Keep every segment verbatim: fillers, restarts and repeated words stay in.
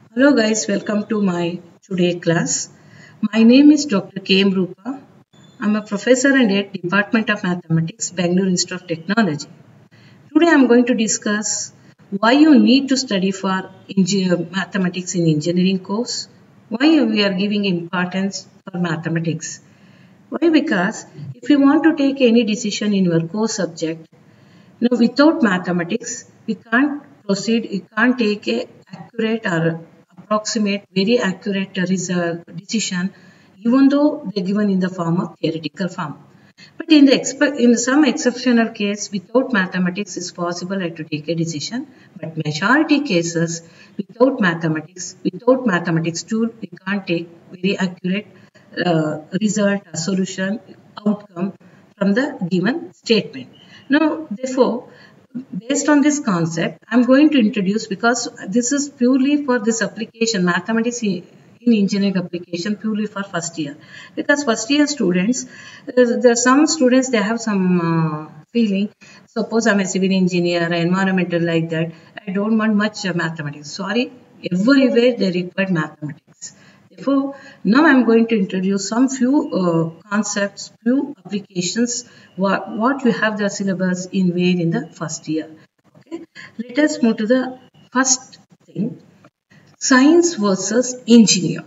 Hello guys, welcome to my today class. My name is Doctor K M Rupa. I'm a professor and at Department of Mathematics, Bangalore Institute of Technology. Today I'm going to discuss why you need to study for mathematics in engineering course, why we are giving importance for mathematics. Why? Because if you want to take any decision in your core subject, now without mathematics, we can't proceed, we can't take a accurate or approximate, very accurate result, decision, even though they're given in the form of theoretical form. But in the in some exceptional case, without mathematics, it's possible to take a decision. But majority cases, without mathematics, without mathematics tool, we can't take very accurate uh, result, or solution, outcome from the given statement. Now, therefore, based on this concept, I'm going to introduce, because this is purely for this application, mathematics in engineering application, purely for first year. Because first year students, there are some students, they have some uh, feeling, suppose I'm a civil engineer, an environmental like that, I don't want much uh, mathematics. Sorry, everywhere they require mathematics. Therefore, now I'm going to introduce some few uh, concepts, few applications, what, what we have the syllabus in where in the first year. Okay, let us move to the first thing, science versus engineer.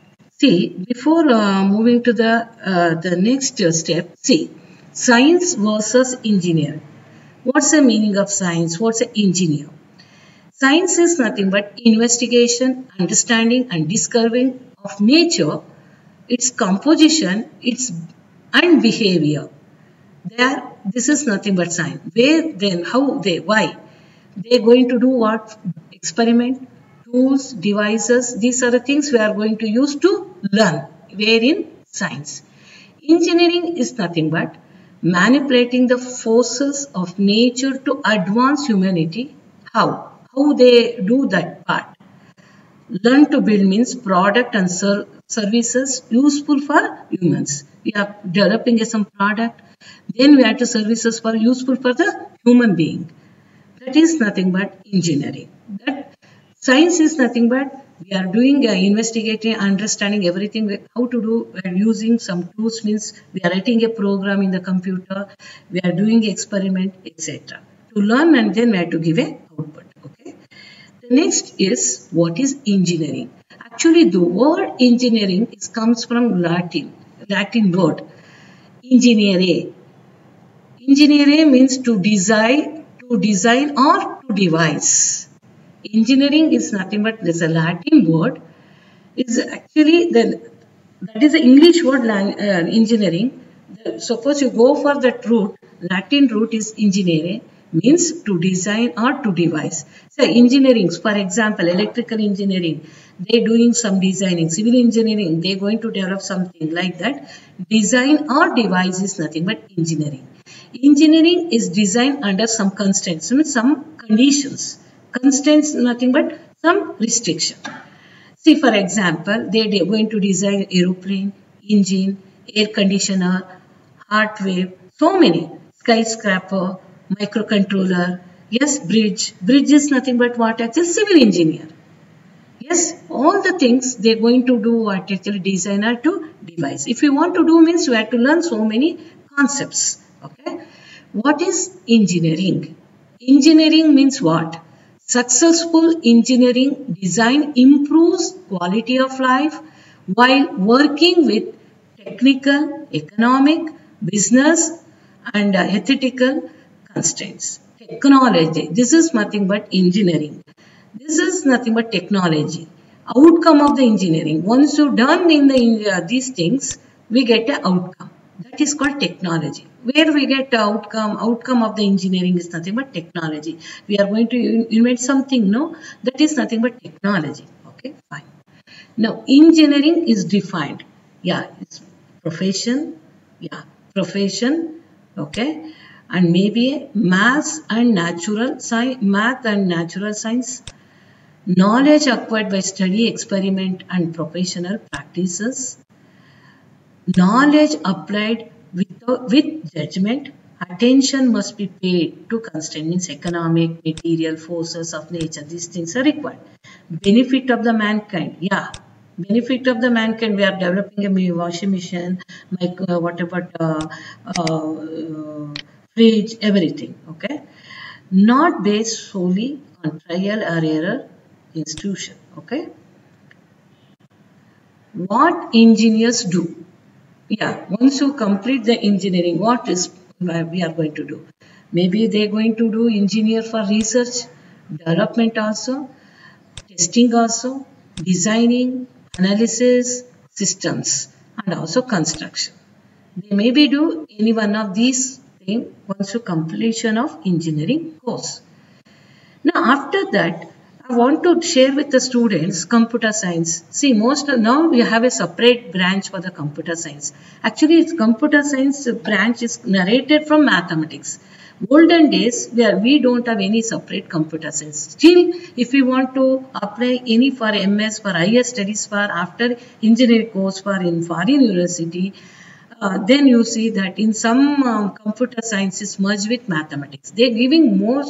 See, before uh, moving to the uh, the next step, see, science versus engineer. What's the meaning of science? What's an engineer? Science is nothing but investigation, understanding and discovering of nature, its composition, its and behavior. There, this is nothing but science. Where, then, how, they, why? They're going to do what? Experiment, tools, devices. These are the things we are going to use to learn. Where in science. Engineering is nothing but manipulating the forces of nature to advance humanity. How? How they do that part. Learn to build means product and ser services useful for humans. We are developing some product, then we have to services for useful for the human being. That is nothing but engineering. That science is nothing but we are doing uh, investigating, understanding everything, how to do, we are using some tools, means we are writing a program in the computer, we are doing experiment, et cetera. To learn, and then we have to give a output. Okay. The next is, what is engineering? Actually, the word engineering is, comes from Latin, Latin word, engineere. Engineere means to design, to design or to devise. Engineering is nothing but, there's a Latin word, is actually, the, that is the English word, uh, engineering. The, suppose you go for that root, Latin root is engineere, means to design or to devise. So engineering, for example, electrical engineering, they're doing some designing. Civil engineering, they're going to develop something like that. Design or devise is nothing but engineering. Engineering is designed under some constraints, some conditions. Constraints nothing but some restriction. See, for example, they're going to design aeroplane, engine, air conditioner, heart wave, so many, skyscraper, microcontroller, yes, bridge. Bridge is nothing but what? Actually, civil engineer. Yes, all the things they're going to do what actually designer to devise. If you want to do means you have to learn so many concepts. Okay. What is engineering? Engineering means what? Successful engineering design improves quality of life while working with technical, economic, business and uh, ethical constraints. Technology, this is nothing but engineering. This is nothing but technology. Outcome of the engineering. Once you've done in the uh, these things, we get an outcome. That is called technology. Where we get the outcome, outcome of the engineering is nothing but technology. We are going to invent something, no? That is nothing but technology. Okay, fine. Now, engineering is defined. Yeah, it's profession. Yeah, profession. Okay. And maybe maths and natural science, math and natural science, knowledge acquired by study, experiment and professional practices, knowledge applied with, with judgment, attention must be paid to constraints, economic, material forces of nature. These things are required. Benefit of the mankind. Yeah. Benefit of the mankind. We are developing a washing machine, like uh, whatever, uh, uh, uh, fridge, everything. Okay. Not based solely on trial or error institution. Okay. What engineers do? Yeah, once you complete the engineering, what is we are going to do? Maybe they're going to do engineer for research, development also, testing also, designing, analysis, systems, and also construction. They maybe do any one of these things once you completion of engineering course. Now, after that, I want to share with the students computer science. See, most now we have a separate branch for the computer science. Actually, it's computer science branch is narrated from mathematics. Olden days, where we don't have any separate computer science. Still, if we want to apply any for M S, for higher studies, for after engineering course, for in foreign university, uh, then you see that in some um, computer sciences merge with mathematics. They're giving more,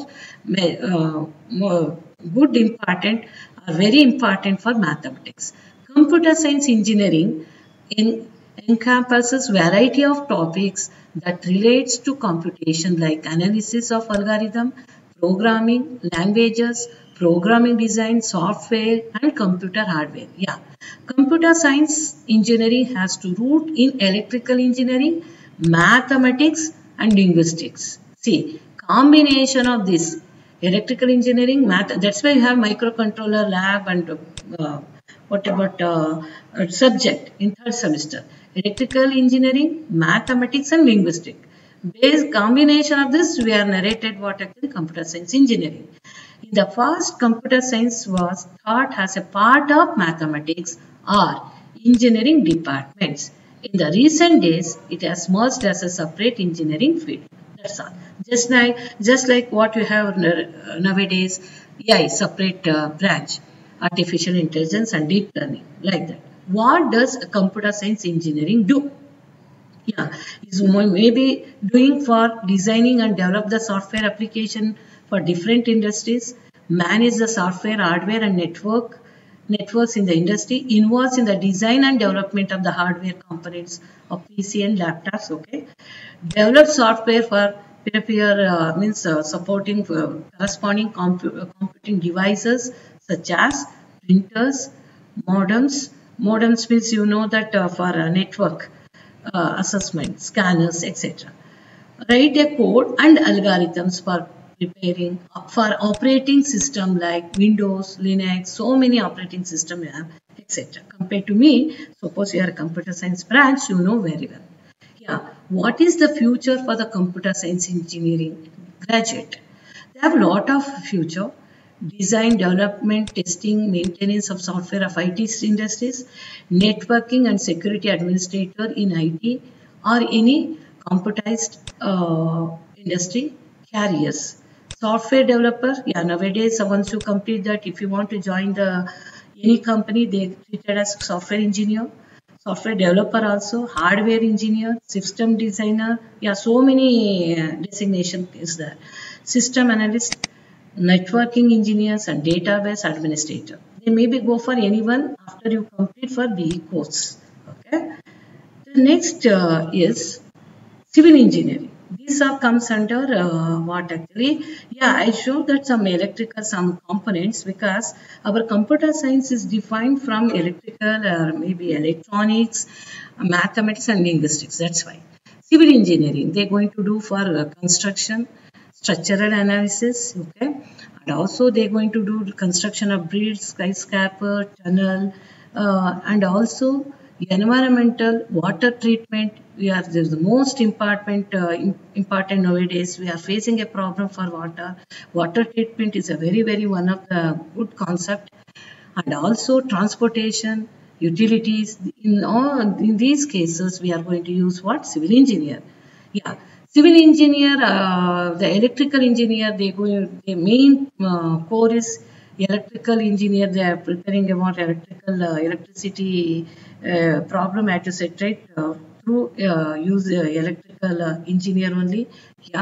uh, more good important or very important for mathematics. Computer science engineering in, encompasses variety of topics that relates to computation like analysis of algorithm, programming, languages, programming design, software and computer hardware. Yeah. Computer science engineering has to root in electrical engineering, mathematics and linguistics. See, combination of this electrical engineering, math, that's why you have microcontroller lab and uh, what about uh, subject in third semester. Electrical engineering, mathematics and linguistics. Based combination of this, we are narrated what actually computer science engineering. In the past, computer science was taught as a part of mathematics or engineering departments. In the recent days, it has merged as a separate engineering field. That's all. Just like, just like what we have nowadays, A I, separate uh, branch, artificial intelligence and deep learning, like that. What does a computer science engineering do? Yeah, is maybe doing for designing and develop the software application for different industries, manage the software, hardware and network networks in the industry, involves in the design and development of the hardware components of P C and laptops, okay. Develop software for peer-to-peer uh, means uh, supporting uh, corresponding compu uh, computing devices such as printers, modems. Modems means you know that uh, for a network uh, assessment, scanners, et cetera. Write a code and algorithms for preparing for operating system like Windows, Linux, so many operating system you have, et cetera. Compared to me, suppose you are a computer science branch, you know very well. Yeah, what is the future for the computer science engineering graduate? They have a lot of future. Design, development, testing, maintenance of software of I T industries, networking and security administrator in I T or any computerized uh, industry carriers. Software developer, yeah, nowadays once you complete that, if you want to join the any company, they treated as software engineer. Software developer also, hardware engineer, system designer, yeah, so many uh, designation is there. System analyst, networking engineers and database administrator. They maybe go for anyone after you complete for B E course. Okay. The next uh, is civil engineering. These are comes under uh, what actually? Yeah, I showed that some electrical, some components because our computer science is defined from electrical or maybe electronics, mathematics and linguistics. That's why. Civil engineering, they're going to do for uh, construction, structural analysis, okay, and also they're going to do construction of bridge, skyscraper, tunnel, uh, and also environmental water treatment. We are the most important uh, important nowadays. We are facing a problem for water. Water treatment is a very very one of the good concept, and also transportation, utilities. In all in these cases, we are going to use what civil engineer. Yeah. Civil engineer, uh, the electrical engineer, they go, the main uh, core is electrical engineer. They are preparing about electrical uh, electricity uh, problem at a right uh, through uh, use uh, electrical uh, engineer only. Yeah,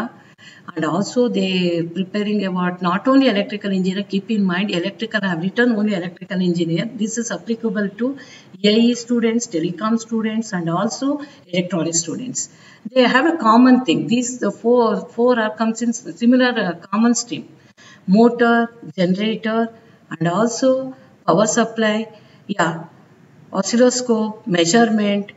And also they preparing about not only electrical engineer, keep in mind electrical, I have written only electrical engineer. This is applicable to A I students, telecom students and also electronic students. They have a common thing. These the four, four are comes in similar uh, common stream. Motor, generator and also power supply, yeah, oscilloscope, measurement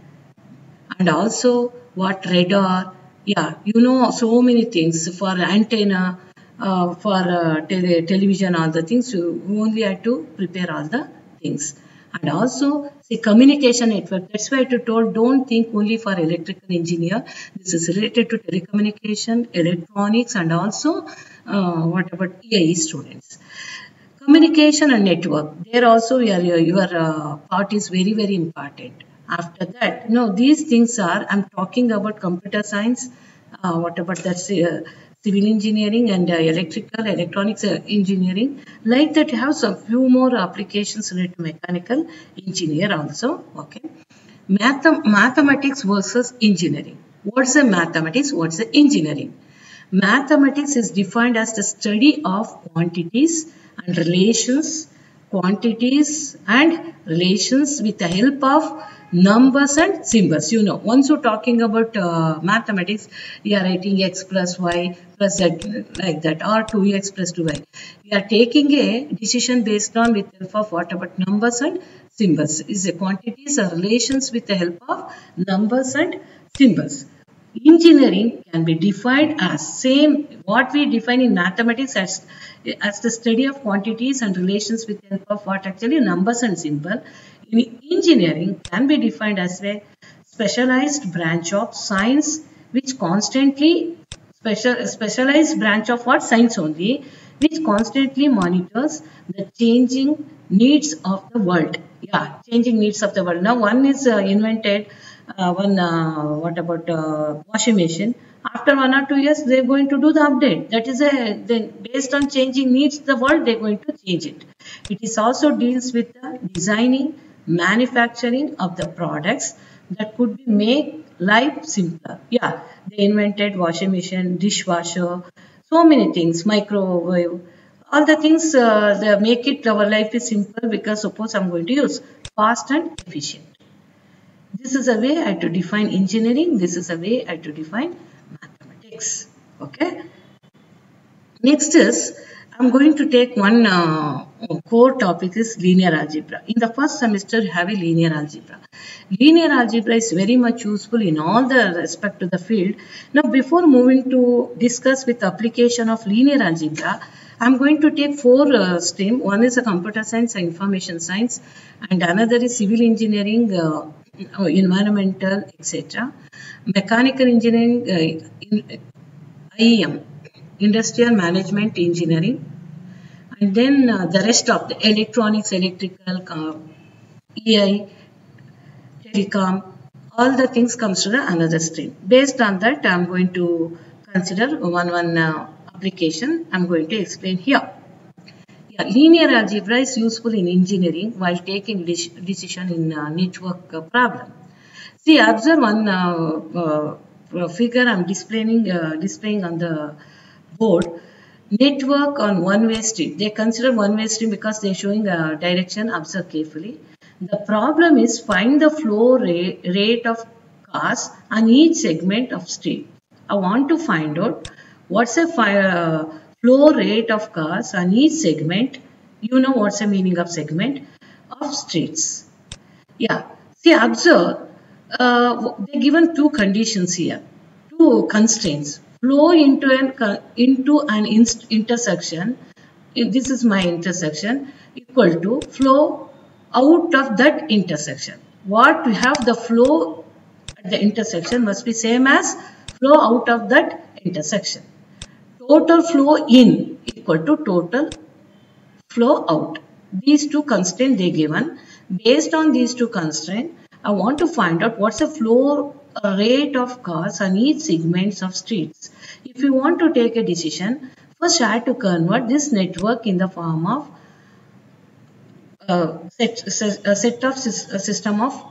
and also what radar, yeah, you know so many things for antenna, uh, for uh, tele television, all the things you only have to prepare all the things. And also see communication network. That's why I told don't think only for electrical engineer. This is related to telecommunication, electronics, and also uh, what about A I students. Communication and network. There also your your uh, part is very very important. After that, no, these things are. I'm talking about computer science. Uh, what about that? Uh, civil engineering and uh, electrical, electronics uh, engineering. Like that, you have some few more applications related to mechanical engineer also. Okay. Math mathematics versus engineering. What's the mathematics? What's the engineering? Mathematics is defined as the study of quantities and relations, quantities and relations with the help of numbers and symbols. You know, once you're talking about uh, mathematics, you are writing x plus y plus z like that, or two x plus two y. You are taking a decision based on with the help of what about numbers and symbols. Is the quantities or relations with the help of numbers and symbols. Engineering can be defined as same what we define in mathematics as, as the study of quantities and relations with the help of what actually numbers and symbol. In engineering can be defined as a specialized branch of science which constantly special specialized branch of what science only which constantly monitors the changing needs of the world. Yeah, changing needs of the world. Now one is uh, invented. Uh, one uh, what about uh, washing machine? After one or two years, they're going to do the update. That is a then based on changing needs the world, they're going to change it. It is also deals with the designing, manufacturing of the products that could be make life simpler. Yeah, they invented washing machine, dishwasher, so many things, microwave. All the things uh, they make it our life is simple because suppose I'm going to use fast and efficient. This is a way I have to define engineering. This is a way I have to define mathematics. Okay. Next is I'm going to take one uh, core topic is linear algebra. In the first semester, you have a linear algebra. Linear algebra is very much useful in all the respect to the field. Now, before moving to discuss with application of linear algebra, I'm going to take four uh, streams. One is a computer science and information science, and another is civil engineering, uh, environmental, et cetera. Mechanical engineering, uh, in, I E M, industrial management engineering, and then uh, the rest of the electronics, electrical, uh, A I, telecom, all the things comes to the another stream. Based on that, I'm going to consider one one uh, application. I'm going to explain here. Yeah, linear algebra is useful in engineering while taking decision in uh, network uh, problem. See, observe one uh, uh, figure I'm displaying uh, displaying on the board. Network on one-way street. They consider one-way street because they're showing a direction. Observe carefully. The problem is find the flow rate, rate of cars on each segment of street. I want to find out what's the uh, flow rate of cars on each segment. You know what's the meaning of segment of streets. Yeah. See, observe. Uh, they're given two conditions here, two constraints. Flow into an into an intersection. This is my intersection equal to flow out of that intersection. What we have the flow at the intersection must be same as flow out of that intersection. Total flow in equal to total flow out. These two constraints they given. Based on these two constraints, I want to find out what's the flow rate of cars on each segments of streets. If you want to take a decision, first I have to convert this network in the form of a set, a set of a system of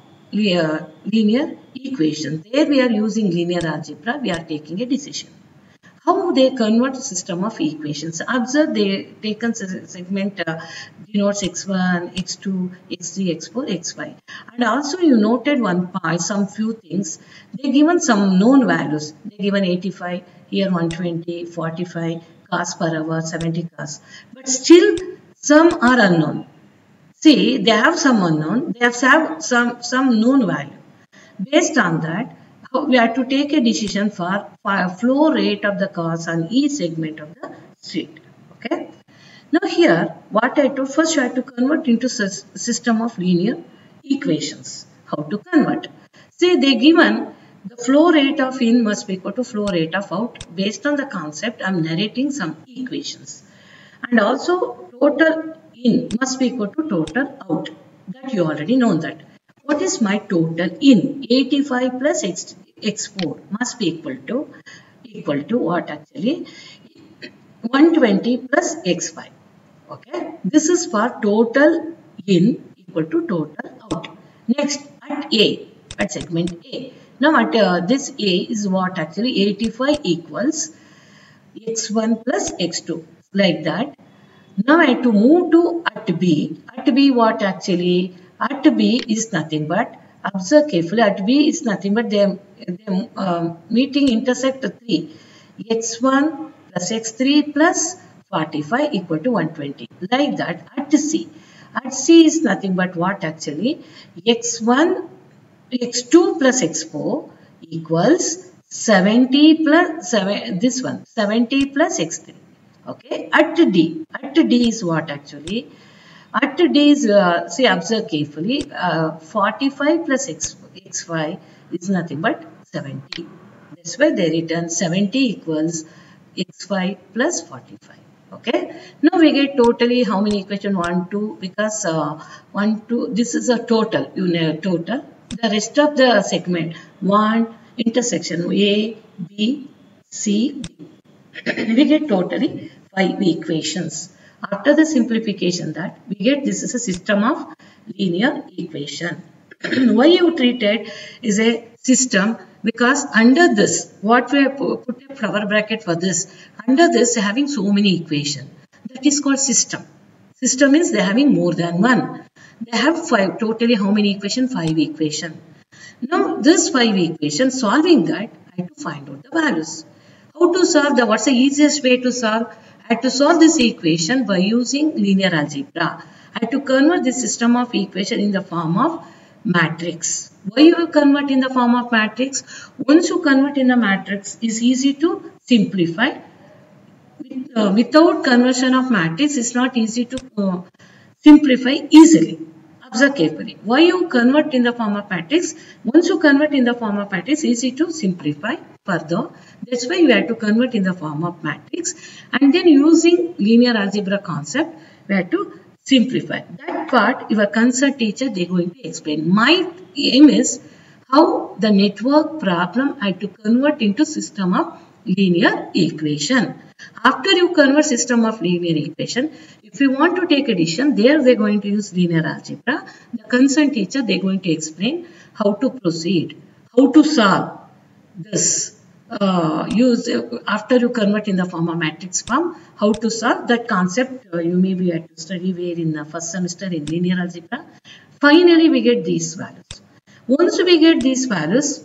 linear equations. There we are using linear algebra. We are taking a decision. How how they convert the system of equations. Observe they taken segment uh, denotes x one, x two, x three, x four, x five. And also you noted one part, some few things. They given some known values. They given eighty-five, here one twenty, forty-five, cos per hour, seventy cos. But still some are unknown. See, they have some unknown, they have some, some known value. Based on that, we have to take a decision for, for a flow rate of the cars on each segment of the street. Okay. Now here, what I do first, you have to convert into system of linear equations. How to convert? Say they given the flow rate of in must be equal to flow rate of out. Based on the concept, I am narrating some equations. And also total in must be equal to total out. That you already know that. What is my total in? eighty-five plus x, x4 must be equal to equal to what actually? one twenty plus x five. Okay. This is for total in equal to total out. Next at A, at segment A. Now at uh, this A is what actually eighty-five equals x one plus x two. Like that. Now I have to move to at B. At B what actually? At B is nothing but, observe carefully, at B is nothing but they are um, meeting intersect three. x one plus x three plus forty-five equal to one twenty. Like that at C. At C is nothing but what actually? x one, x two plus x four equals seventy plus seven, this one, seventy plus x three. Okay. At D. At D is what actually? At D is, uh, see, observe carefully, uh, forty-five plus x, x five is nothing but seventy. That's why they return seventy equals x five plus forty-five. Okay. Now we get totally how many equation? one, two, because uh, one, two, this is a total, you know, total. The rest of the segment, one, intersection A, B, C, D. We get totally five equations. After the simplification that we get this is a system of linear equation. Why you treated is a system because under this what we have put a flower bracket for this, under this having so many equation, that is called system. System means they are having more than one. They have five, totally how many equation? Five equation. Now this five equation, solving that I have to find out the values. How to solve the, what's the easiest way to solve? I had to solve this equation by using linear algebra. I had to convert this system of equation in the form of matrix. Why you convert in the form of matrix? Once you convert in the matrix, it's easy to simplify. With, uh, without conversion of matrix, it's not easy to uh, simplify easily. Observe carefully. Why you convert in the form of matrix? Once you convert in the form of matrix, easy to simplify further. That's why you have to convert in the form of matrix. And then using linear algebra concept, we have to simplify. That part, your concerned teacher, they are going to explain. My aim is how the network problem I have to convert into system of linear equation. After you convert system of linear equation, if you want to take a decision, there they are going to use linear algebra. The concerned teacher, they are going to explain how to proceed, how to solve this. Uh, use uh, after you convert in the form of matrix form, how to solve that concept. Uh, you may be at to study where in the first semester in linear algebra. Finally, we get these values. Once we get these values,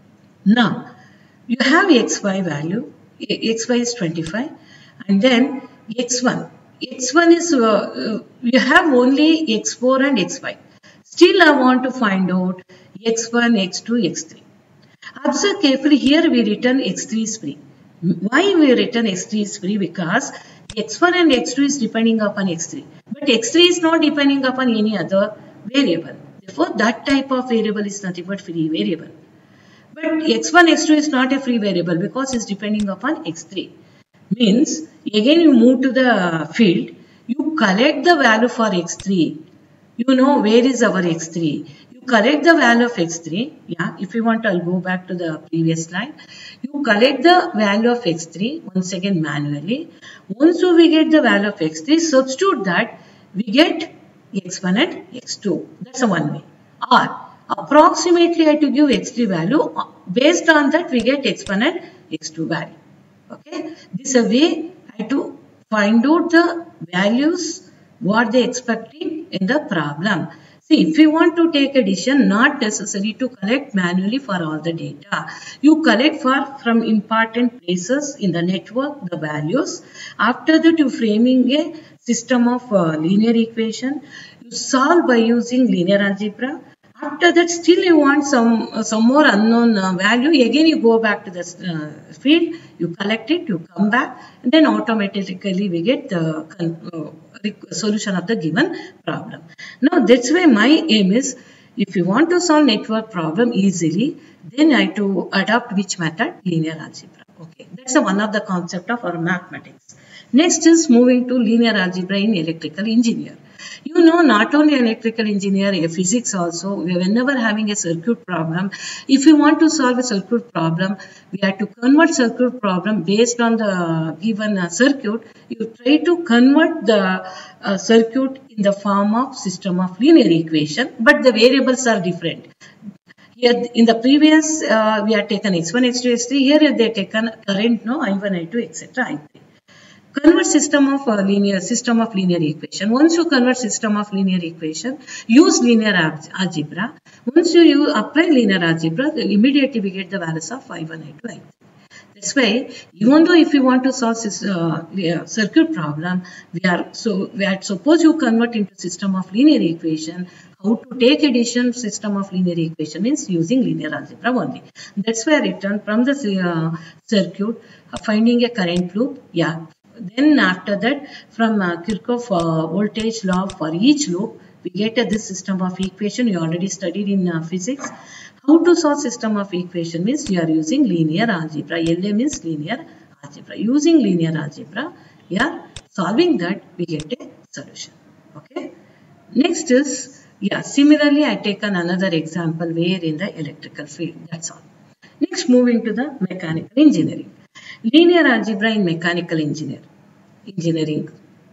now you have x y value. X y is twenty-five, and then x one. X one is uh, uh, you have only x four and x five. Still, I want to find out x one, x two, x three. Observe carefully, here we written x three is free. Why we written x three is free? Because x one and x two is depending upon x three. But x three is not depending upon any other variable. Therefore, that type of variable is nothing but free variable. But x one, x two is not a free variable because it's depending upon x three. Means, again you move to the field, you collect the value for x three. You know where is our x three. Collect the value of x three. Yeah, if you want, I'll go back to the previous slide. You collect the value of x three once again manually. Once we get the value of x three, substitute that, we get x one and x two. That's a one way. Or approximately I have to give x three value. Based on that, we get x one and x two value. Okay, this is a way I to find out the values what they expecting in the problem. See, if you want to take a decision, not necessary to collect manually for all the data. You collect for from important places in the network the values. After that, you framing a system of uh, linear equation. You solve by using linear algebra. After that, still you want some uh, some more unknown uh, value. Again, you go back to the uh, field, you collect it, you come back, and then automatically we get the uh, solution of the given problem. Now, that's why my aim is, if you want to solve network problem easily, then I to adopt which method? Linear algebra. Okay, that's a, one of the concept of our mathematics. Next is moving to linear algebra in electrical engineer. You know, not only electrical engineer, a physics also, whenever having a circuit problem, if you want to solve a circuit problem, we have to convert circuit problem based on the given uh, circuit. You try to convert the uh, circuit in the form of system of linear equation, but the variables are different. Here in the previous, uh, we have taken x one, x two, x three. Here they have taken current, no, I one, I two, et cetera, I three. Convert system of uh, linear system of linear equation. Once you convert system of linear equation, use linear algebra. Once you, you apply linear algebra, immediately we get the values of I one, I two, I three. That's why, even though if you want to solve this uh, circuit problem, we are so we are suppose you convert into system of linear equation. How to take a decision system of linear equation is using linear algebra only. That's why I return from the uh, circuit, uh, finding a current loop. Yeah. Then after that, from uh, Kirchhoff uh, voltage law for each loop, we get uh, this system of equation. You already studied in uh, physics. How to solve system of equation means you are using linear algebra. L A means linear algebra. Using linear algebra, you are solving that, we get a solution. Okay. Next is, yeah, similarly I taken another example where in the electrical field. That's all. Next, moving to the mechanical engineering. Linear algebra in mechanical engineer, engineering.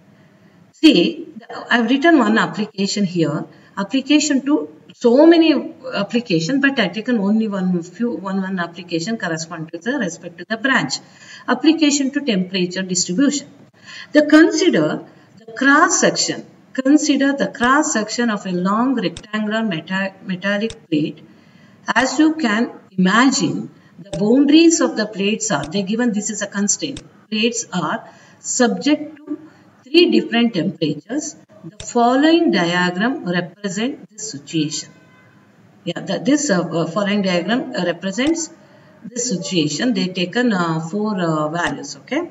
See, I've written one application here. Application to so many applications, but I've taken only one few one one application correspond to the respect to the branch. Application to temperature distribution. The consider the cross section. Consider the cross section of a long rectangular meta metallic plate. As you can imagine, the boundaries of the plates are, they given this is a constraint. Plates are subject to three different temperatures. The following diagram represents this situation. Yeah, the, this uh, following diagram uh, represents this situation. They taken uh, four uh, values. Okay.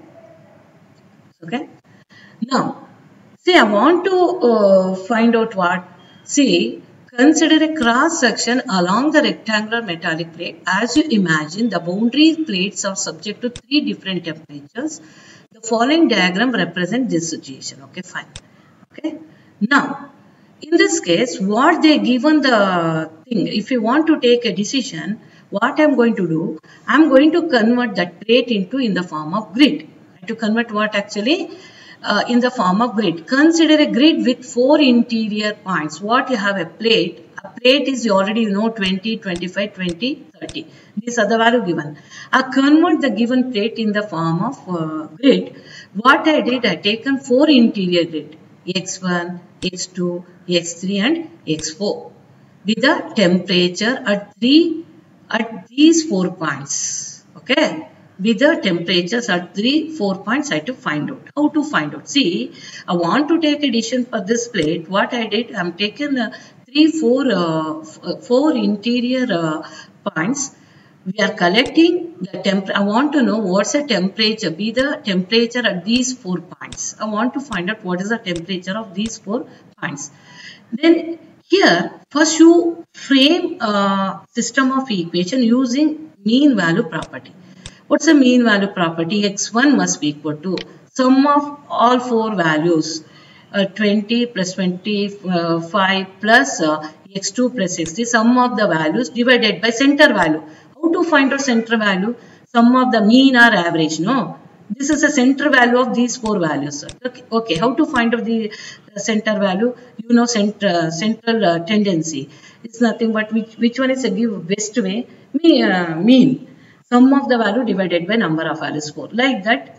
Okay. Now, see, I want to uh, find out what. See. Consider a cross section along the rectangular metallic plate. As you imagine, the boundary plates are subject to three different temperatures. The following diagram represents this situation. Okay, fine. Okay. Now, in this case, what they given the thing, if you want to take a decision, what I'm going to do, I'm going to convert that plate into in the form of grid. To convert what actually? Uh, in the form of grid. Consider a grid with four interior points. What you have a plate. A plate is you already you know twenty, twenty-five, twenty, thirty. These are the value given. I convert the given plate in the form of uh, grid. What I did, I taken four interior grid. X one, X two, X three and X four. With the temperature at three at these four points. Okay. With the temperatures at three, four points, I have to find out. How to find out? See, I want to take a decision for this plate. What I did, I'm taken uh, three, four, uh, four interior uh, points. We are collecting the temp. I want to know what's the temperature. Be the temperature at these four points. I want to find out what is the temperature of these four points. Then here, first you frame a system of equation using mean value property. What's the mean value property? X one must be equal to sum of all four values. Uh, twenty plus twenty-five plus uh, x two plus x three. Sum of the values divided by center value. How to find out center value? Sum of the mean or average. No. This is the center value of these four values. Okay. Okay. How to find out the center value? You know center, central uh, tendency. It's nothing but which, which one is a give best way? Me, uh, mean. Sum of the value divided by number of values four. Like that,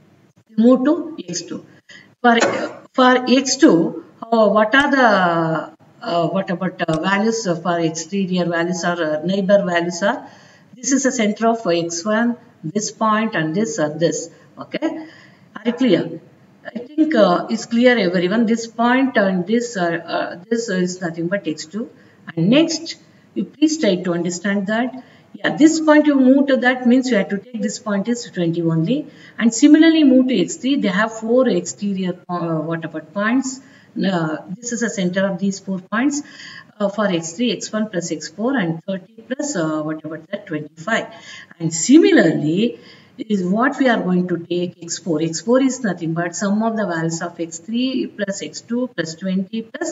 move to x two. For for x two, uh, what are the uh, what about uh, values for exterior values or uh, neighbor values are? This is the center of x one, this point, and this or this. Okay, are you clear? I think uh, it's clear everyone. This point and this uh, uh, this is nothing but x two. And next, you please try to understand that. Yeah, this point you move to that means you have to take this point is twenty only. And similarly move to x three. They have four exterior uh, what about points. Uh, this is the center of these four points. Uh, for x three, x one plus x four and thirty plus uh, what about that twenty-five. And similarly is what we are going to take x four. x four is nothing but sum of the values of x three plus x two plus twenty plus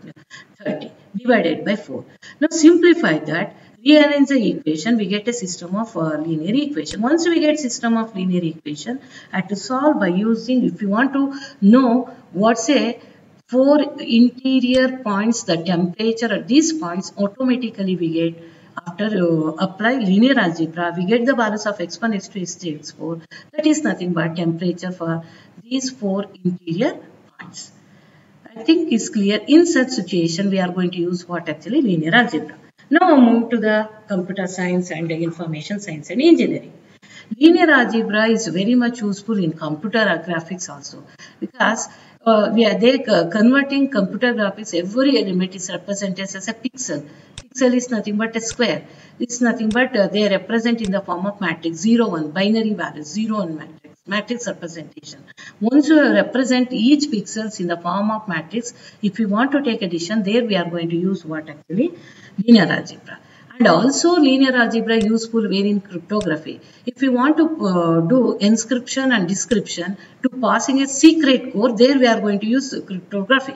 thirty divided by four. Now simplify that. Rearrange the equation, we get a system of uh, linear equation. Once we get system of linear equation, I have to solve by using, if you want to know what's a four interior points, the temperature at these points, automatically we get, after uh, apply linear algebra, we get the values of x one, x two, x three, x four. That is nothing but temperature for these four interior points. I think it's clear. In such situation, we are going to use what actually linear algebra. Now move to the computer science and information science and engineering. Linear algebra is very much useful in computer graphics also, because uh, we are there uh, converting computer graphics. Every element is represented as a pixel. Pixel is nothing but a square. It's nothing but uh, they represent in the form of matrix zero one, binary values zero one matrix, matrix representation. Once you represent each pixels in the form of matrix, if you want to take addition, there we are going to use what actually linear algebra. And also linear algebra useful where in cryptography. If you want to uh, do encryption and decryption to passing a secret code, there we are going to use cryptography.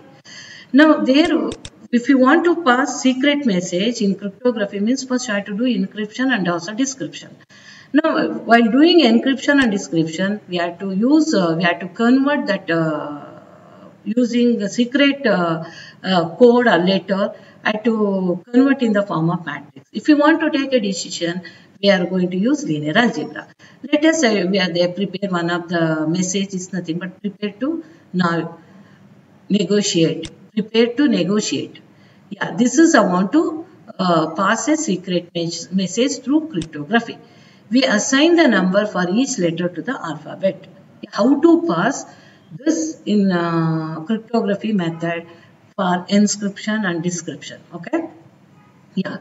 Now there, if you want to pass secret message in cryptography, means first you have to do encryption and also decryption. Now while doing encryption and decryption, we have to use, uh, we have to convert that uh, using a secret uh, uh, code or letter, I have to convert in the form of matrix. If you want to take a decision, we are going to use linear algebra. Let us say we are there, prepare one of the message is nothing but prepare to now negotiate. Prepare to negotiate. Yeah, this is I want to uh, pass a secret message through cryptography. We assign the number for each letter to the alphabet. How to pass this in uh, cryptography method for encryption and decryption. Okay. Yeah.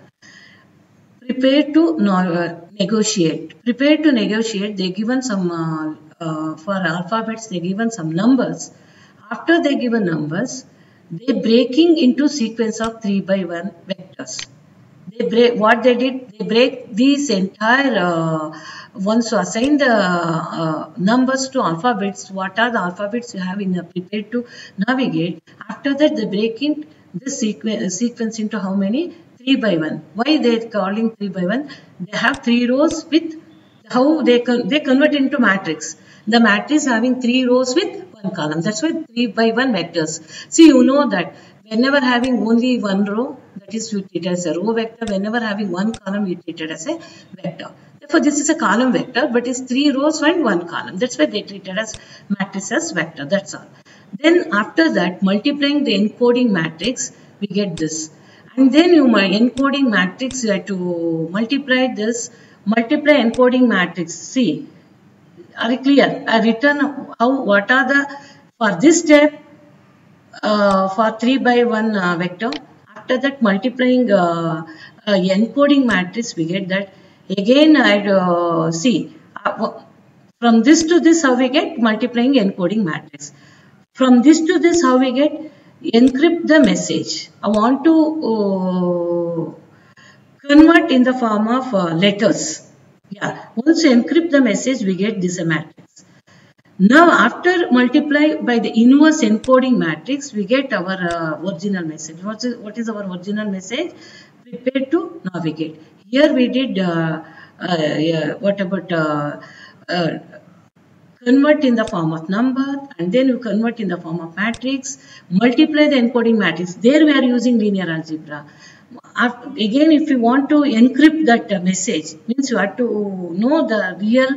Prepare to uh, negotiate. Prepare to negotiate. They given some uh, uh, for alphabets. They given some numbers. After they given numbers, they breaking into sequence of three by one vectors. They break what they did. They break these entire. Uh, once you assign the uh, numbers to alphabets, what are the alphabets you have in the prepare to navigate? After that, they break in this sequence sequence into how many? three by one. Why they are calling three by one? They have three rows with how they con they convert into matrix. The matrix having three rows with one column. That's why three by one vectors. See, you know that whenever having only one row, that is you treat as a row vector. Whenever having one column, you treat it as a vector. Therefore, this is a column vector, but it's three rows and one column. That's why they treat it as matrix as vector. That's all. Then after that, multiplying the encoding matrix, we get this. And then you encoding matrix, you have to multiply this, multiply encoding matrix. See, are you clear? I written how, what are the, for this step, uh, for three by one uh, vector. After that, multiplying uh, uh, encoding matrix, we get that. Again, I uh, see, uh, from this to this, how we get multiplying encoding matrix. From this to this, how we get encrypt the message. I want to uh, convert in the form of uh, letters. Yeah, once you encrypt the message, we get this matrix. Now, after multiply by the inverse encoding matrix, we get our uh, original message. What is, what is our original message? Prepare to navigate. Here we did, uh, uh, yeah, what about uh, uh, convert in the form of number, and then you convert in the form of matrix, multiply the encoding matrix. There we are using linear algebra. Again, if you want to encrypt that uh, message, means you have to know the real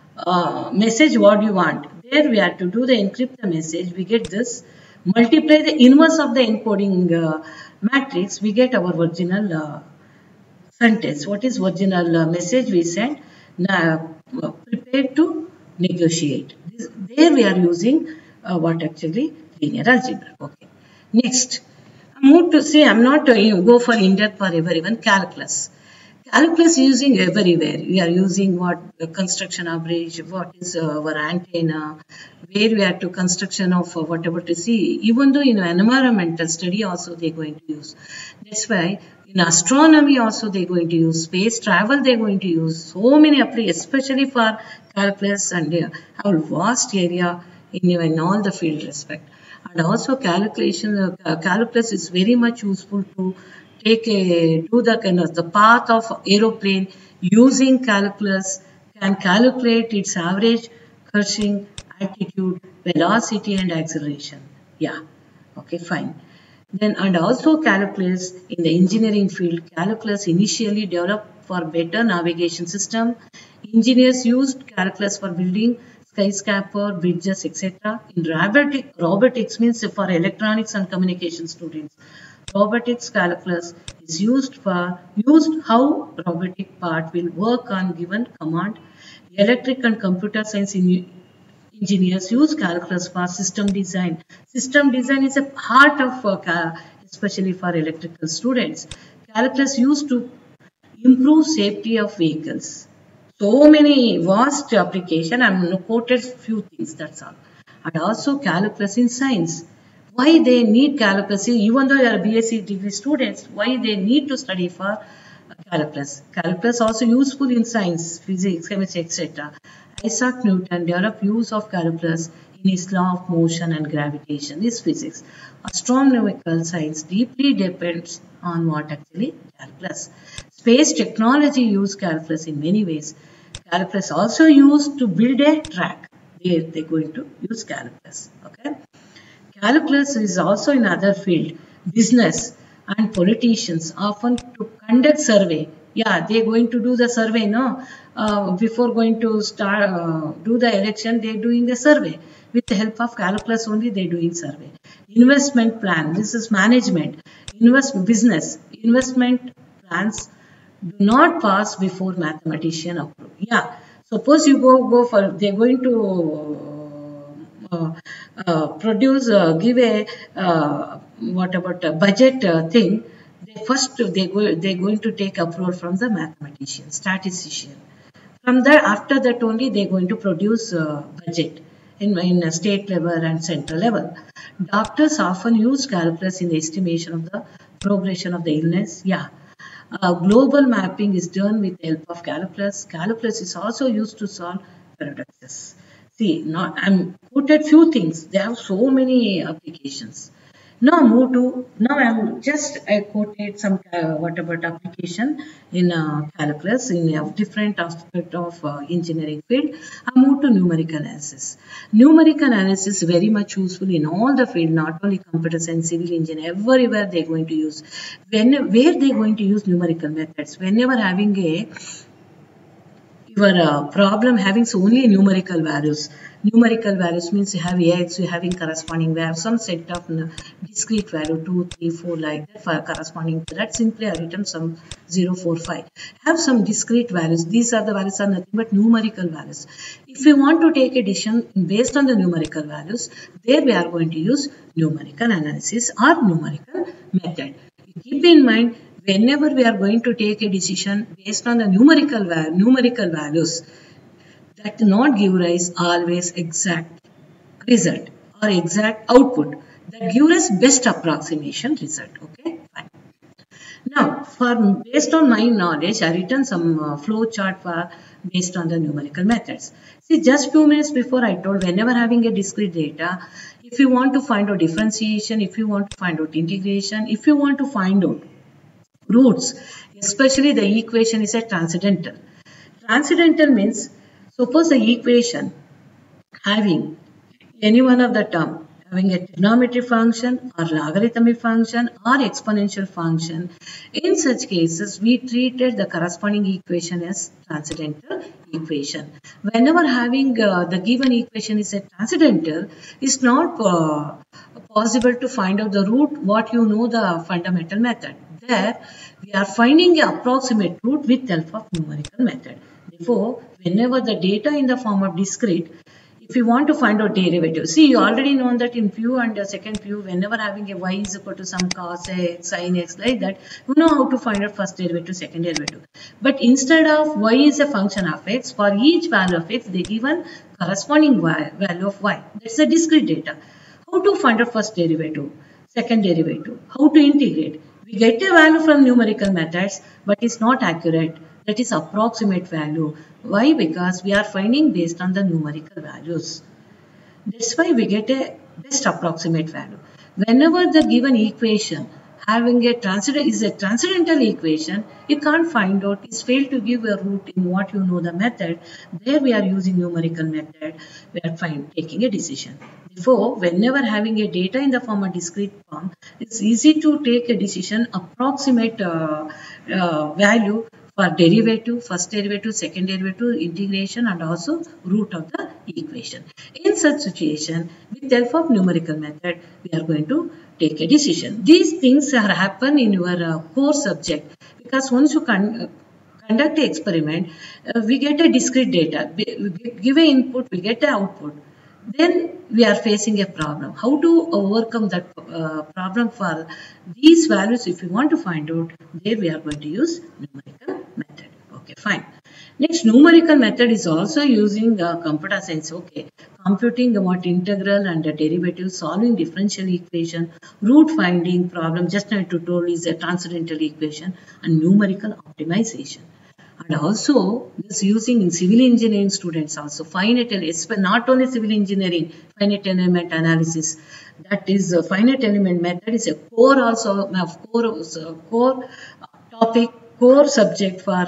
uh, message what you want. There we have to do the encrypt the message. We get this, multiply the inverse of the encoding uh, matrix. We get our original uh, sentence. What is original uh, message we send? Now, uh, prepared to negotiate. This, there we are using uh, what actually linear algebra. Okay. Next, move to say I'm not uh, you go for in-depth for everyone. Calculus. Calculus using everywhere. We are using what uh, construction of bridge, what is uh, our antenna, where we are to construction of uh, whatever to see. Even though in environmental study also they are going to use. That's why in astronomy also they are going to use. Space travel they are going to use. So many applications, especially for calculus, and uh, have vast area in, in all the field respect. And also calculation, uh, calculus is very much useful to take a, do the kind of the path of aeroplane using calculus, can calculate its average cruising altitude, velocity and acceleration. Yeah, okay, fine. Then and also calculus in the engineering field, calculus initially developed for better navigation system. Engineers used calculus for building skyscraper, bridges, et cetera. In robotic, robotics means for electronics and communication students. Robotics calculus is used for used how robotic part will work on given command. Electric and computer science in, engineers use calculus for system design. System design is a part of uh, especially for electrical students. Calculus used to improve safety of vehicles. So many vast application. I'm quoted few things. That's all. And also calculus in science. Why they need calculus, even though they are B S c degree students, why they need to study for calculus. Calculus also useful in science, physics, chemistry, et cetera. Isaac Newton developed use of calculus in his law of motion and gravitation, his physics. Astronomical science deeply depends on what actually calculus. Space technology use calculus in many ways. Calculus also used to build a track. They, they're going to use calculus. Okay. Calculus is also in other field, business and politicians often to conduct survey. Yeah, they're going to do the survey, no? Uh, before going to start uh, do the election, they're doing the survey. With the help of calculus only, they're doing survey. Investment plan, this is management. Invest business, investment plans do not pass before mathematician approve. Yeah, suppose you go go for, they're going to Uh, uh, produce, uh, give a uh, what about a budget uh, thing. They first they go they're going to take approval from the mathematician, statistician. From there, after that only they're going to produce uh, budget in in a state level and central level. Doctors often use calculus in the estimation of the progression of the illness. Yeah. Uh, global mapping is done with the help of calculus. Calculus is also used to solve paradoxes. See, now I'm quoted few things. They have so many applications. Now move to, now I'm just I quoted some uh, what about application in uh, calculus in a different aspect of uh, engineering field. I move to numerical analysis. Numerical analysis is very much useful in all the field, not only computer science, civil engineering, everywhere they're going to use. When where they're going to use numerical methods, whenever having a your uh, problem having so only numerical values. Numerical values means you have x, you having corresponding, we have some set of discrete value two, three, four like that for corresponding to that. Simply I written some zero, four, five. Have some discrete values. These are the values are nothing but numerical values. If we want to take a decision based on the numerical values, there we are going to use numerical analysis or numerical method. Keep in mind, whenever we are going to take a decision based on the numerical val numerical values, that not give rise always exact result or exact output. That give us best approximation result. Okay, fine. Now, for based on my knowledge, I written some uh, flow chart for based on the numerical methods. See, just few minutes before I told, whenever having a discrete data, if you want to find out differentiation, if you want to find out integration, if you want to find out roots, especially the equation is a transcendental. Transcendental means, suppose the equation having any one of the term having a trigonometric function or logarithmic function or exponential function. In such cases, we treated the corresponding equation as transcendental equation. Whenever having uh, the given equation is a transcendental, it's not uh, possible to find out the root what you know the fundamental method. There, we are finding the approximate root with help of numerical method. Therefore, whenever the data in the form of discrete, if you want to find out derivative, see you already know that in few and uh, second few, whenever having a y is equal to some cos x, sin x like that, you know how to find out first derivative, second derivative. But instead of y is a function of x, for each value of x, they given corresponding y, value of y. That's the discrete data. How to find out first derivative, second derivative, how to integrate. We get a value from numerical methods, but it's not accurate. That is approximate value. Why? Because we are finding based on the numerical values. That's why we get a best approximate value. Whenever the given equation having a transcendental is a transcendental equation, you can't find out, it's failed to give a root in what you know the method. There we are using numerical method, we are fine, taking a decision. Therefore, whenever having a data in the form of discrete form, it's easy to take a decision, approximate uh, uh, value for derivative, first derivative, second derivative, integration and also root of the equation. In such situation, with the help of numerical method, we are going to take a decision. These things are happen in your uh, core subject, because once you con uh, conduct an experiment, uh, we get a discrete data, we give an input, we get an output. Then we are facing a problem. How to overcome that uh, problem for these values? If you want to find out, there we are going to use numerical method. Okay, fine. Next, numerical method is also using uh, computer science. Okay, computing what integral and the derivative, solving differential equation, root finding problem. Just I told is a transcendental equation and numerical optimization. And also this using in civil engineering students also finite element, not only civil engineering, finite element analysis. That is a finite element method is a core also of core uh, core topic, core subject for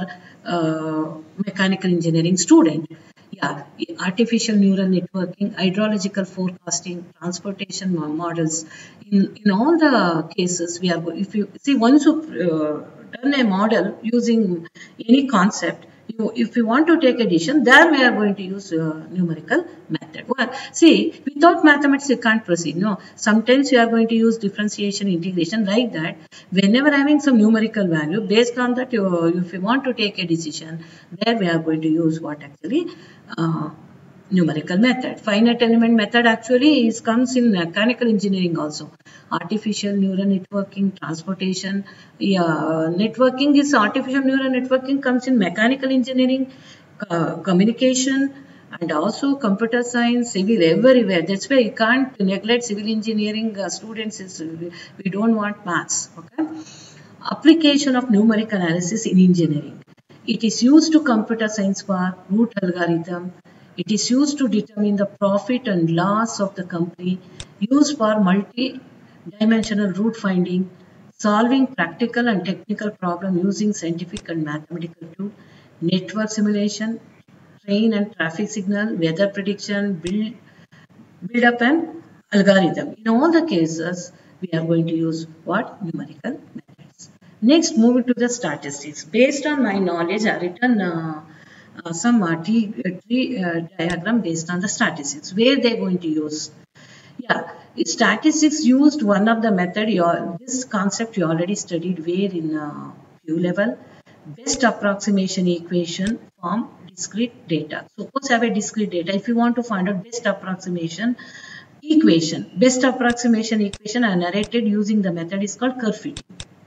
uh, mechanical engineering student. Yeah, artificial neural networking, hydrological forecasting, transportation models. In in all the cases, we are if you see once you uh, done a model using any concept, you if you want to take a decision, there we are going to use uh, numerical method. Well, see, without mathematics you can't proceed. No, sometimes you are going to use differentiation, integration like that. Whenever having some numerical value, based on that, you, if you want to take a decision, there we are going to use what actually uh, numerical method. Finite element method actually is comes in mechanical engineering also. Artificial neural networking, transportation, yeah, networking is artificial neural networking comes in mechanical engineering, uh, communication, and also computer science, civil, everywhere. That's why you can't neglect civil engineering uh, students. Is, we don't want maths. Okay. Application of numeric analysis in engineering. It is used to computer science for root algorithm. It is used to determine the profit and loss of the company, used for multi-dimensional root finding, solving practical and technical problem using scientific and mathematical tools, network simulation, train and traffic signal, weather prediction, build, build up an algorithm. In all the cases, we are going to use what? Numerical methods. Next, moving to the statistics. Based on my knowledge, I have written uh, uh, some uh, tree, uh, tree uh, diagram based on the statistics. Where they are going to use? Yeah, statistics used one of the method. You this concept you already studied. Where in uh, few level, best approximation equation from discrete data. Suppose have a discrete data. If you want to find out best approximation equation, best approximation equation I narrated using the method is called curve fitting.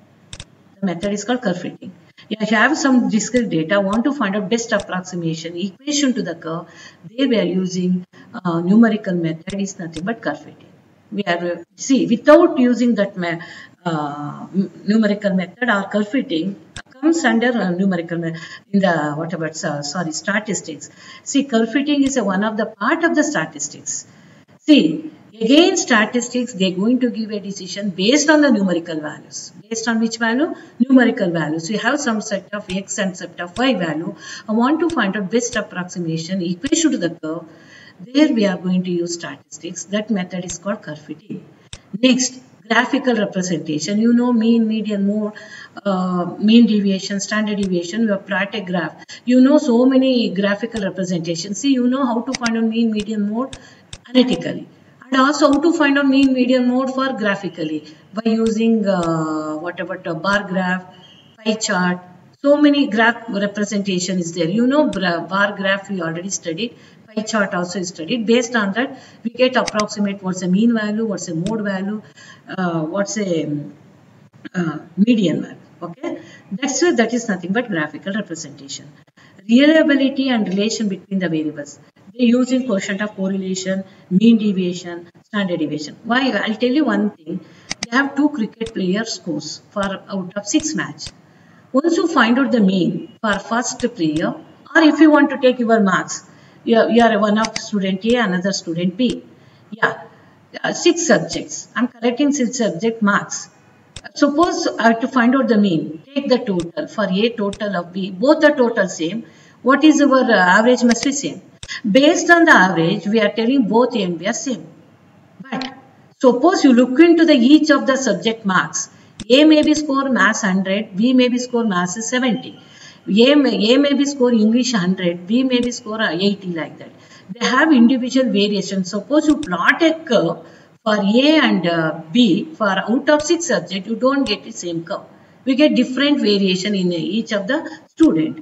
The method is called curve fitting. If you have some discrete data, want to find out best approximation equation to the curve, there we are using uh, numerical method is nothing but curve fitting. We are uh, see without using that uh, numerical method or curve fitting comes under uh, numerical method in the whatever uh, sorry statistics. See, curve fitting is a, one of the part of the statistics. See, again statistics, they are going to give a decision based on the numerical values. Based on which value? Numerical values. You have some set of x and set of y value. I want to find out best approximation equation to the curve. There we are going to use statistics. That method is called curve fitting. Next, graphical representation. You know mean, median, mode, uh, mean deviation, standard deviation. You have plotted graph. You know so many graphical representations. See, you know how to find out mean, median, mode analytically. And also how to find out mean, median, mode for graphically by using uh, whatever the bar graph, pie chart. So many graph representation is there. You know bar graph we already studied. Pie chart also is studied. Based on that, we get approximate what's a mean value, what's a mode value, uh, what's a uh, median value. Okay, that's uh, that is nothing but graphical representation. Reliability and relation between the variables. They use in quotient of correlation, mean deviation, standard deviation. Why? I'll tell you one thing. They have two cricket player scores for out of six match. Once you find out the mean for first player, or if you want to take your marks, you are, you are one of student A, another student B. Yeah, uh, six subjects. I'm collecting six subject marks. Suppose I have to find out the mean. Take the total for A, total of B. Both the total same. What is our uh, average must be same. Based on the average, we are telling both A and B are same. But suppose you look into the each of the subject marks. A may be score maths one hundred, B may be score maths seventy. A may, A may be score English one hundred, B may be score eighty like that. They have individual variations. Suppose you plot a curve for A and uh, B for out of six subjects, you don't get the same curve. We get different variation in each of the student.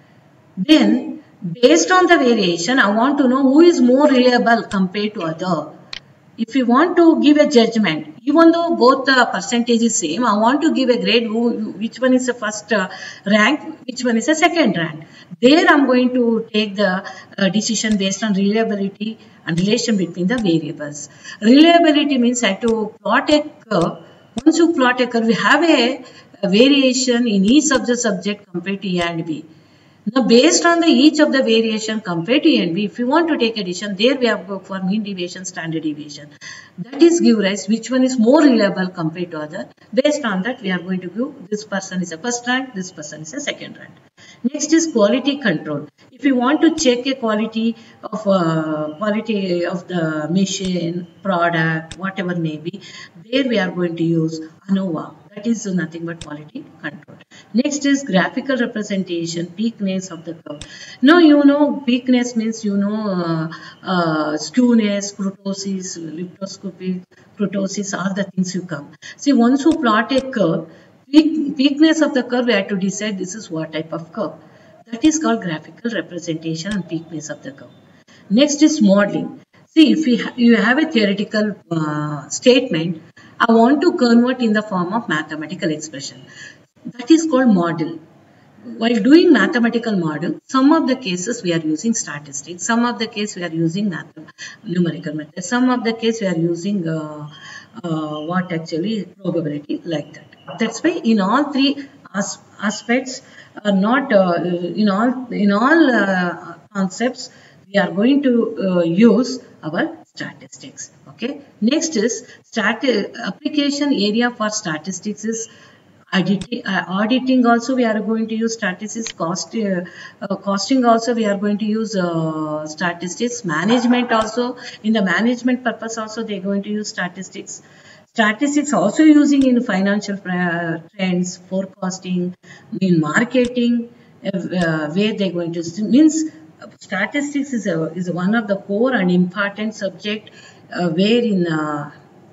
Then based on the variation, I want to know who is more reliable compared to other. If you want to give a judgment, even though both the percentage is same, I want to give a grade who, which one is the first uh, rank, which one is the second rank. There I'm going to take the uh, decision based on reliability and relation between the variables. Reliability means I have to plot a curve. Once you plot a curve, we have a, a variation in each of the subject compared to A and B. Now, based on the each of the variation compared to A and B, if you want to take a decision, there we have go for mean deviation, standard deviation. That is give rise which one is more reliable compared to other. Based on that, we are going to give this person is a first rank, this person is a second rank. Next is quality control. If you want to check a quality of uh, quality of the machine, product, whatever may be, there we are going to use ANOVA. That is nothing but quality control. Next is graphical representation, peakness of the curve. Now you know peakness means you know uh, uh, skewness, kurtosis, liptoscopy, kurtosis are the things you come. See, once you plot a curve, peak, peakness of the curve, we have to decide this is what type of curve. That is called graphical representation and peakness of the curve. Next is modeling. See, if you, ha you have a theoretical uh, statement, I want to convert in the form of mathematical expression. That is called model. While doing mathematical model, some of the cases we are using statistics, some of the cases we are using math, numerical method, some of the cases we are using uh, uh, what actually probability like that. That's why in all three as aspects, are not uh, in all in all uh, concepts, we are going to uh, use our statistics. Okay. Next is stat application area for statistics is auditing. Uh, auditing also we are going to use statistics. Cost uh, uh, costing also we are going to use uh, statistics. Management also, in the management purpose also they are going to use statistics. Statistics also using in financial trends, forecasting, in marketing, uh, where they are going to means. Statistics is, a, is one of the core and important subject uh, where in uh,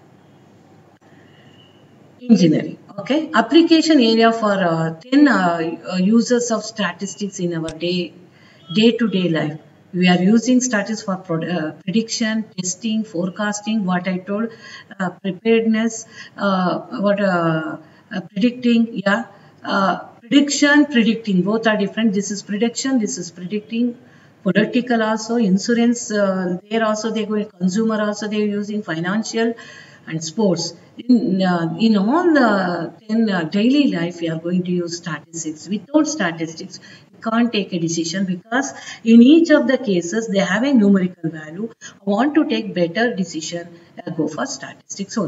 engineering. Okay, application area for uh, ten uh, users of statistics in our day day to day life. We are using statistics for pro uh, prediction, testing, forecasting. What I told, uh, preparedness, uh, what uh, uh, predicting. Yeah, uh, prediction, predicting. Both are different. This is prediction. This is predicting. Political also, insurance, uh, there also they go, consumer also they are using, financial and sports. In, uh, in all the in uh, daily life, we are going to use statistics. Without statistics, you can't take a decision because in each of the cases, they have a numerical value. I want to take better decision, uh, go for statistics only.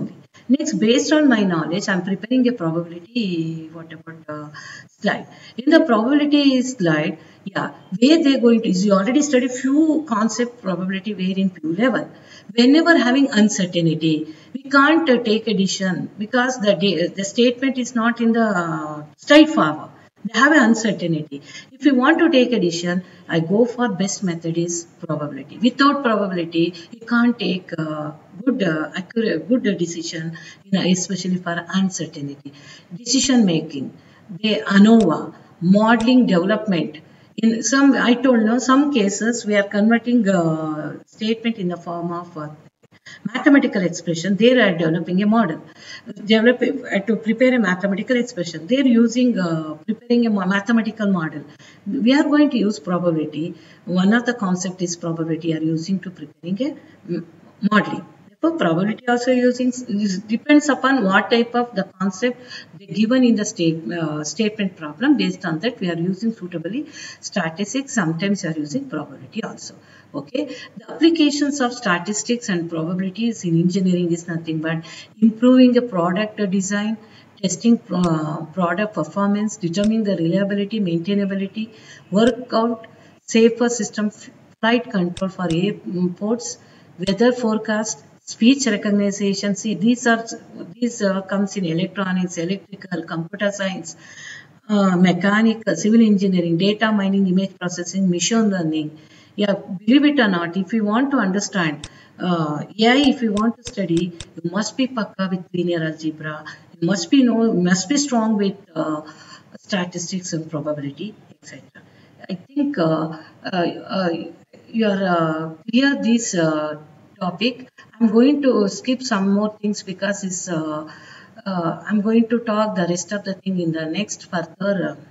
Next, based on my knowledge, I'm preparing a probability, what about uh, slide. In the probability slide, yeah, where they're going to, is you already studied few concept probability where in P U level. Whenever having uncertainty, we can't uh, take addition because the, the statement is not in the uh, straightforward. They have an uncertainty. If you want to take addition, I go for best method is probability. Without probability, you can't take uh, good, uh, accurate, good decision, you know, especially for uncertainty. Decision making, the ANOVA, modeling development. In some, I told no, some cases we are converting uh, statement in the form of uh, mathematical expression. They are developing a model. Develop uh, to prepare a mathematical expression. They are using uh, preparing a mathematical model. We are going to use probability. One of the concept is probability are using to preparing a modeling. Therefore, probability also using depends upon what type of the concept they given in the state, uh, statement problem. Based on that, we are using suitably statistics. Sometimes we are using probability also. Okay, the applications of statistics and probabilities in engineering is nothing but improving a product design, testing uh, product performance, determining the reliability, maintainability, workout, safer system, flight control for airports, weather forecast, speech recognition. See, these are these uh, comes in electronics, electrical, computer science, uh, mechanical, civil engineering, data mining, image processing, machine learning. Yeah, believe it or not, if you want to understand uh, A I, if you want to study, you must be pakka with linear algebra. You must be know, must be strong with uh, statistics and probability, et cetera. I think uh, uh, uh, you are uh, clear this uh, topic. I'm going to skip some more things because it's, uh, uh, I'm going to talk the rest of the thing in the next further uh,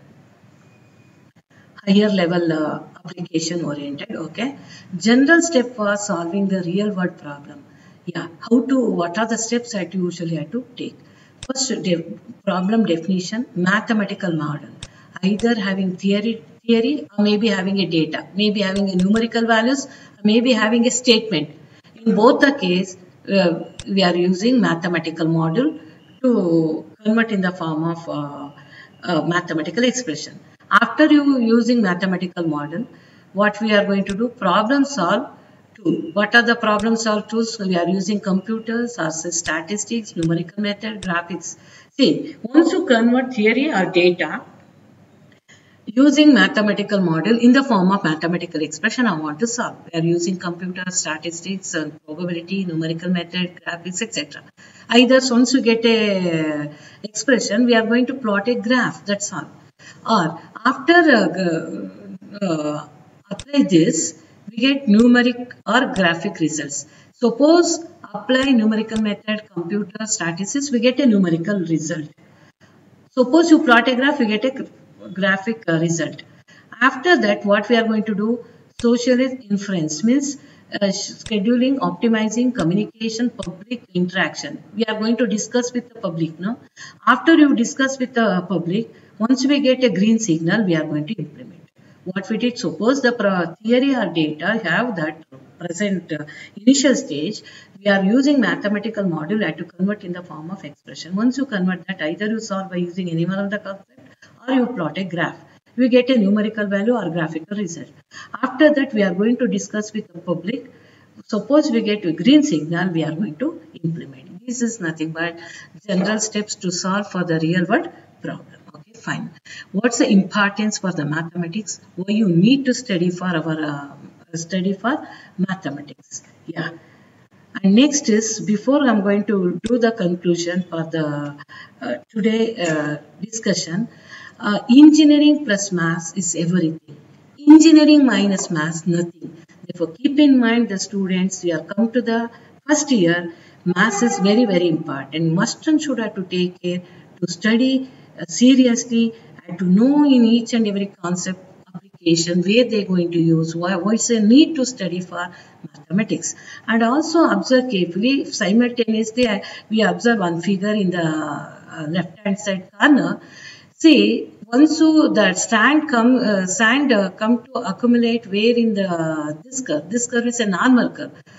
higher level uh, application oriented. Okay, general step for solving the real world problem. Yeah, how to, what are the steps that you usually have to take? First, de problem definition, mathematical model, either having theory theory or maybe having a data, maybe having a numerical values, maybe having a statement. In both the case, uh, we are using mathematical model to convert in the form of uh, uh, mathematical expression. After you using mathematical model, what we are going to do, problem solve tool. What are the problem solve tools? We are using computers, or statistics, numerical method, graphics. See, once you convert theory or data using mathematical model in the form of mathematical expression, I want to solve. We are using computer, statistics, and probability, numerical method, graphics, et cetera. Either once you get a expression, we are going to plot a graph. That's all. Or after uh, uh, apply this, we get numeric or graphic results. Suppose apply numerical method, computer, statistics, we get a numerical result. Suppose you plot a graph, you get a graphic uh, result. After that, what we are going to do, social inference means uh, scheduling, optimizing, communication, public interaction. We are going to discuss with the public now. After you discuss with the public, once we get a green signal, we are going to implement. What we did, suppose the theory or data have that present uh, initial stage, we are using mathematical model to convert in the form of expression. Once you convert that, either you solve by using any one of the concept or you plot a graph. We get a numerical value or graphical result. After that, we are going to discuss with the public. Suppose we get a green signal, we are going to implement. This is nothing but general steps to solve for the real world problem. Okay, fine. What's the importance for the mathematics? Why you need to study for our uh, study for mathematics? Yeah. And next is, before I'm going to do the conclusion for the uh, today uh, discussion, uh, engineering plus maths is everything. Engineering minus maths, nothing. Therefore, keep in mind the students, you are come to the first year, maths is very, very important. Must and should have to take care to study uh, seriously and to know in each and every concept application where they are going to use, why, what's the need to study for mathematics. And also observe carefully, simultaneously we observe one figure in the uh, left hand side corner. See, once you that sand come uh, sand uh, come to accumulate where in the this curve, this curve is a normal curve.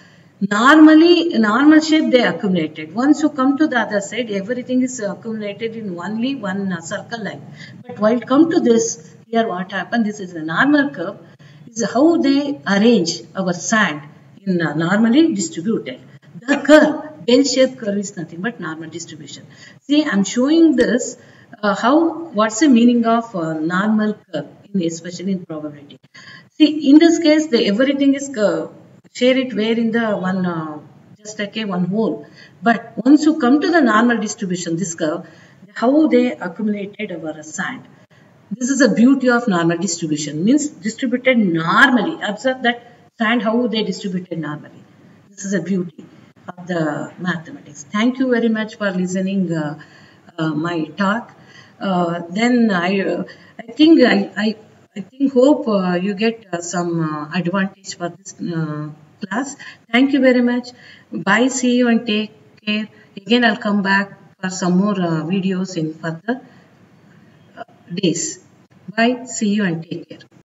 Normally, normal shape they accumulated. Once you come to the other side, everything is accumulated in only one uh, circle line. But while come to this, here what happened, this is a normal curve, is how they arrange our sand in uh, normally distributed. The curve, bell-shaped curve is nothing but normal distribution. See, I'm showing this, uh, how, what's the meaning of uh, normal curve, in, especially in probability. See, in this case, the everything is curve. Share it where in the one, uh, just like a one hole. But once you come to the normal distribution, this curve, how they accumulated our sand. This is the beauty of normal distribution, means distributed normally. Observe that sand, how they distributed normally. This is the beauty of the mathematics. Thank you very much for listening uh, uh, my talk. Uh, then I, uh, I think I, I, I think hope uh, you get uh, some uh, advantage for this uh, class. Thank you very much. Bye. See you and take care. Again, I'll come back for some more uh, videos in further days. Bye. See you and take care.